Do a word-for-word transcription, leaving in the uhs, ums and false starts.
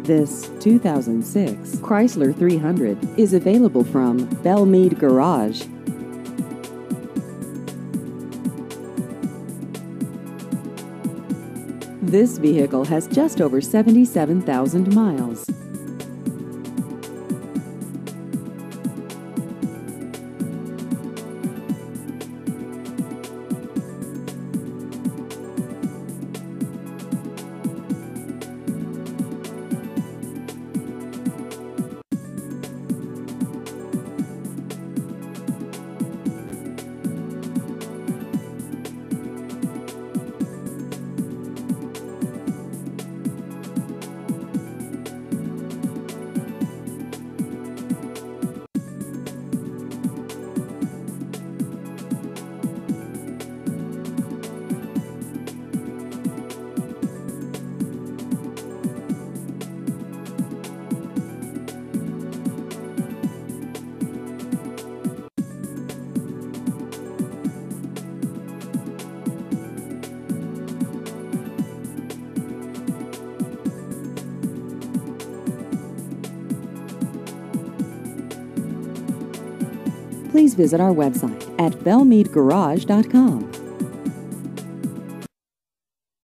This two thousand six Chrysler three hundred is available from Belle Meade Garage. This vehicle has just over seventy-seven thousand miles. Please visit our website at belle meade garage dot com.